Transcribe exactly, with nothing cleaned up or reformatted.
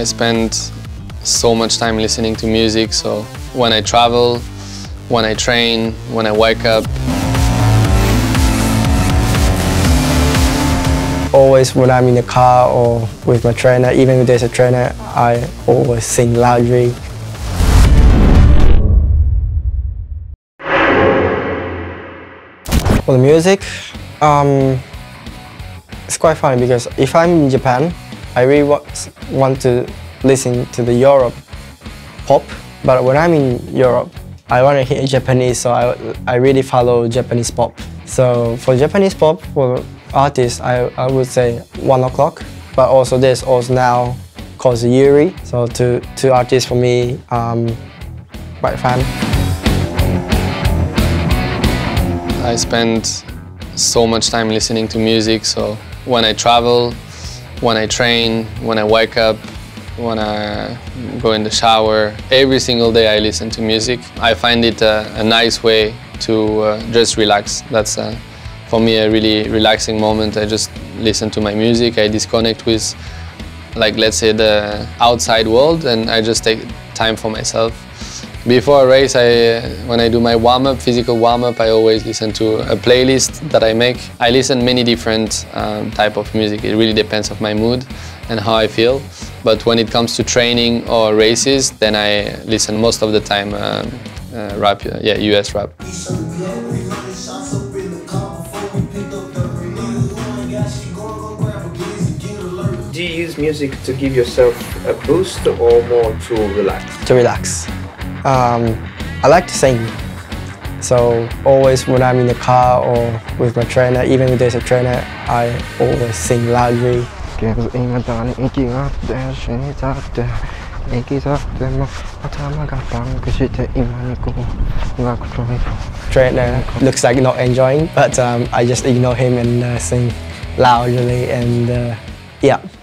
I spend so much time listening to music, so when I travel, when I train, when I wake up. Always when I'm in the car or with my trainer, even if there's a trainer, I always sing loudly. For the music, um, it's quite fun because if I'm in Japan, I really want to listen to the Europe pop, but when I'm in Europe, I want to hear Japanese, so I, I really follow Japanese pop. So for Japanese pop, for artists, I, I would say One O'Clock, but also there's also now called Yuri, so two, two artists for me, um, quite fan. I spend so much time listening to music, so when I travel, when I train, when I wake up, when I go in the shower, every single day I listen to music. I find it a, a nice way to uh, just relax. That's uh, for me a really relaxing moment. I just listen to my music, I disconnect with, like, let's say, the outside world, and I just take time for myself. Before a race, I, when I do my warm-up, physical warm-up, I always listen to a playlist that I make. I listen many different um, type of music. It really depends on my mood and how I feel. But when it comes to training or races, then I listen most of the time um, uh, rap, yeah, U S rap. Do you use music to give yourself a boost or more to relax? To relax. Um, I like to sing, so always when I'm in the car or with my trainer, even if there's a trainer, I always sing loudly. Trainer looks like not enjoying, but um, I just ignore him and uh, sing loudly, and uh, yeah.